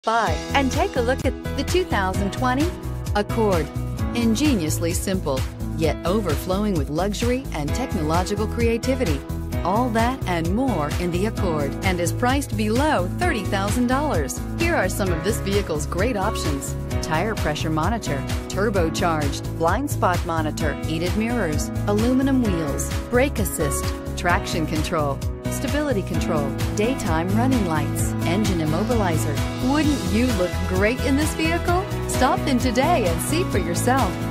by and take a look at the 2020 Accord. Ingeniously simple, yet overflowing with luxury and technological creativity. All that and more in the Accord, and is priced below $30,000. Here are some of this vehicle's great options: tire pressure monitor, turbocharged, blind spot monitor, heated mirrors, aluminum wheels, brake assist, traction control, stability control, daytime running lights, engine immobilizer. Wouldn't you look great in this vehicle? Stop in today and see for yourself.